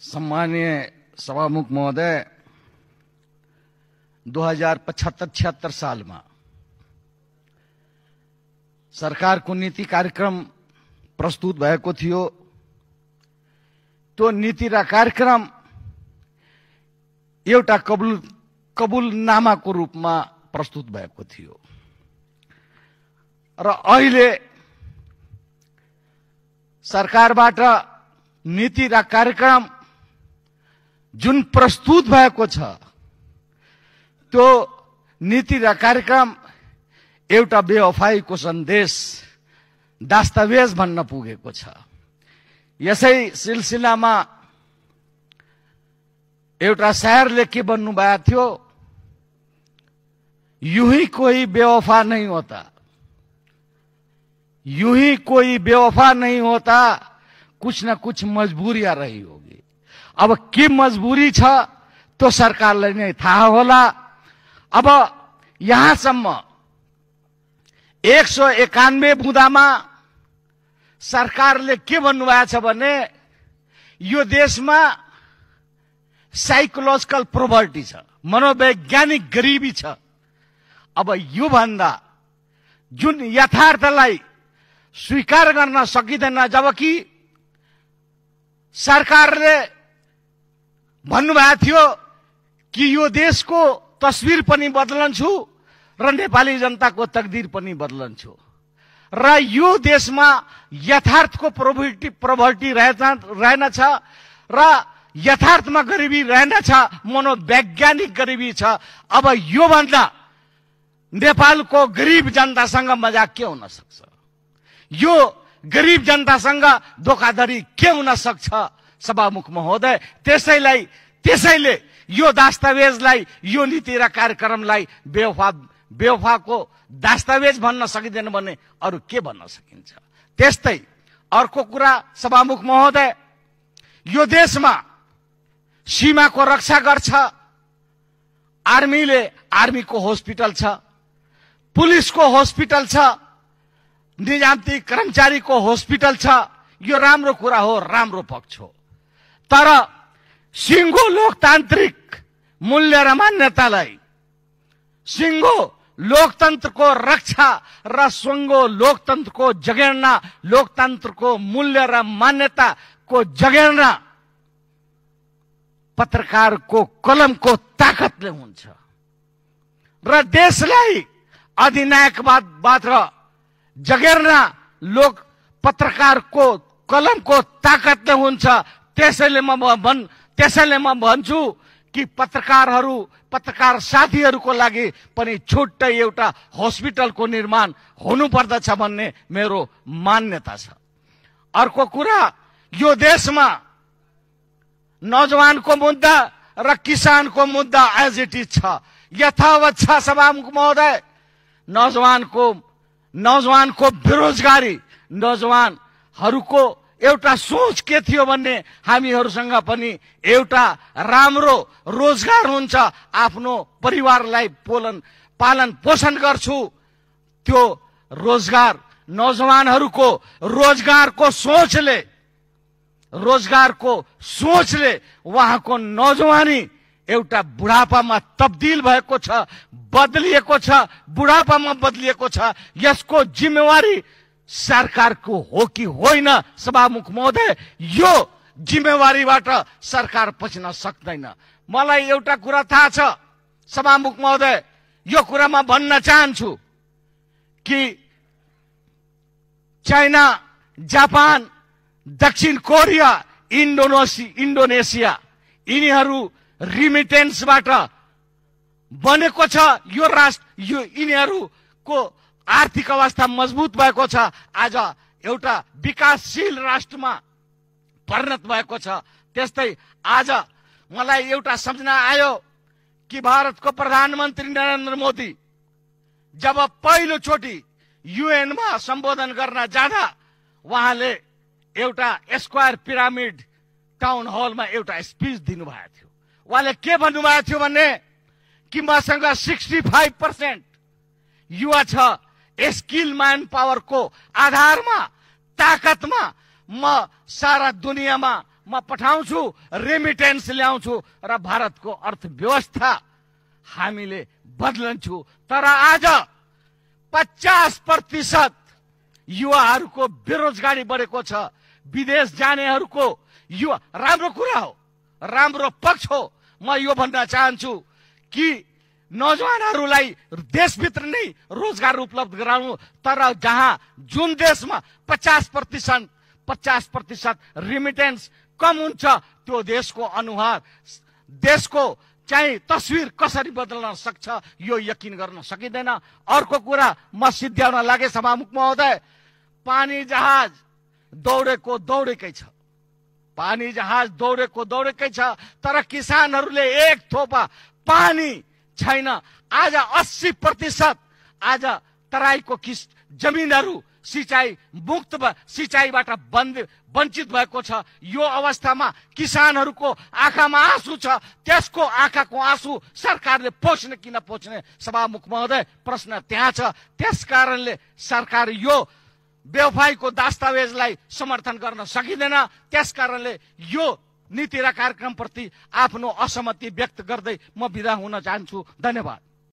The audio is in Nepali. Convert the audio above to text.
सम्मानीय सभामुख महोदय, 2075-76 सालमा सरकारको नीति कार्यक्रम प्रस्तुत भएको थियो। त्यो नीति र कार्यक्रम एउटा कबुलनामाको रूपमा प्रस्तुत भएको थियो र अहिले सरकारबाट नीति र कार्यक्रम जुन प्रस्तुत भएको छ त्यो नीति र कार्यक्रम एउटा बेवफाईको सन्देश दस्तावेज भन्न पुगेको छ। यसै सिलसिलामा एउटा शायरले के भन्नु भएको थियो, यूं ही कोई बेवफा नहीं होता, यूं ही कोई बेवफा नहीं होता, कुछ न कुछ मजबूरियां रही होगी। अब के मजबूरी छ तो सरकारलाई नै थाहा होला। अब यहाँसम्म 191 बुँदामा सरकारले के भन्नुभएको छ भने यो देशमा साइकोलोजिकल पोभर्टी छ, मनोवैज्ञानिक गरिबी छ। अब यो भन्दा जुन यथार्थलाई स्वीकार गर्न सकिँदैन, जबकि सरकारले भन्नुभएको थियो कि यो देशको तस्बिर पनि बदलन्छु र नेपाली जनताको तकदीर पनि बदलन्छु र यो देशमा यथार्थको पोभर्टी रहेनछ र यथार्थमा गरिबी रहेनछ, मनोवैज्ञानिक गरिबी छ। अब यो भन्दा नेपालको गरिब जनतासँग मजाक के हुन सक्छ? यो गरिब जनतासँग धोखाधडी के हुन सक्छ सभामुख महोदय? त्यसैले यो दस्तावेजलाई, यो नीति र कार्यक्रमलाई बेवफाको दस्तावेज भन्न सकिँदैन भने अरु के भन्न सकिन्छ? त्यस्तै अर्को कुरा सभामुख महोदय, यो देशमा सीमाको रक्षा गर्छ, आर्मीको हस्पिटल छ, पुलिसको हस्पिटल छ, निजामती कर्मचारीको हस्पिटल छ। यो राम्रो कुरा हो, राम्रो पक्ष हो। तर सिङ्गो लोकतान्त्रिक मूल्य र मान्यतालाई, सिङ्गो लोकतन्त्रको रक्षा र सिङ्गो लोकतन्त्रको जगेर्ना, लोकतन्त्रको मूल्य र मान्यताको जगेर्ना पत्रकारको कलमको ताकतले हुन्छ र देशलाई अधिनायकवादबाट जगेर्ना पत्रकारको कलमको ताकतले हुन्छ। त्यसैले म भन्छु कि पत्रकार साथीहरूको लागि पनि छुट्टै एउटा हस्पिटलको निर्माण हुनुपर्दछ भन्ने मेरो मान्यता छ। अर्को कुरा, यो देशमा नौजवानको मुद्दा र किसानको मुद्दा एज इट इज छ, यथावत छ सभामुख महोदय। नौजवानको बेरोजगारी, नौजवानहरूको एउटा सोच के थियो भन्ने हामीहरूसँग पनि एउटा राम्रो रोजगार हुन्छ, आफ्नो परिवारलाई पालन पोषण गर्छु। त्यो रोजगार, नौजवानहरूको रोजगारको सोचले उहाँको नौजवानी एउटा बुढापामा तब्दिल भएको छ, बदलिएको छ, बुढापामा बदलिएको छ। यसको जिम्मेवारी सरकारको हो कि होइन सभामुख महोदय? यो जिम्मेवारीबाट सरकार पछिन सक्दैन। मलाई एउटा कुरा थाहा छ सभामुख महोदय, यो कुरा म भन्न चाहन्छु कि चाइना, जापान, दक्षिण कोरिया, इन्डोनेसिया यिनीहरू रिमिटेन्सबाट बनेको छ। यो राष्ट्र, यो यिनीहरूको आर्थिक अवस्था मजबुत भएको छ, आज एउटा विकासशील राष्ट्रमा परिणत भएको छ। त्यस्तै आज मलाई एउटा सम्झना आयो कि भारतको प्रधानमन्त्री नरेन्द्र मोदी जब पहिलोचोटि युएनमा सम्बोधन गर्न जाँदा उहाँले एउटा स्क्वायर पिरामिड टाउन हलमा एउटा स्पिच दिनुभएको थियो। उहाँले के भन्नुभएको थियो भने कि मसँग 65% युवा छ, स्किल म्यान पावरको आधारमा, ताकतमा म सारा दुनियाँमा म पठाउँछु, रेमिटेन्स ल्याउँछु र भारतको अर्थव्यवस्था हामीले बदलन्छौँ। तर आज 50% युवाहरूको बेरोजगारी बढेको छ। विदेश जानेहरूको युवा राम्रो कुरा हो, राम्रो पक्ष हो। म यो भन्न चाहन्छु कि नौजवानहरूलाई देशभित्र नै रोजगार उपलब्ध गराउनु। तर जहाँ जुन देशमा 50% रेमिटेन्स कम हुन्छ त्यो देशको अनुहार, देशको चाहिँ तस्विर कसरी बदल्न सक्छ यो यकिन गर्न सकिँदैन। अर्को कुरा म सिद्ध्याउन लागे सभामुख महोदय, पानी जहाज दौडेको दौडेकै छ, पानी जहाज दौडेको दौडेकै छ, तर किसानहरूले एक थोपा पानी छैन। आज 80% आज तराईको जमिनहरू सिंचाई मुक्त सिंचाईबाट वञ्चित भएको छ। यो अवस्थामा किसानहरूको आँखामा आँसु छ, त्यसको आँखाको आँसु सरकारले पोच्ने कि नपोच्ने सभामुख महोदय प्रश्न त्यहाँ छ। त्यसकारणले सरकार यो बेवफाईको दस्तावेजलाई समर्थन गर्न सकिँदैन। त्यसकारणले यो नीति र कार्यक्रमप्रति आफ्नो असहमति व्यक्त गर्दै म बिदा हुन चाहन्छु। धन्यवाद।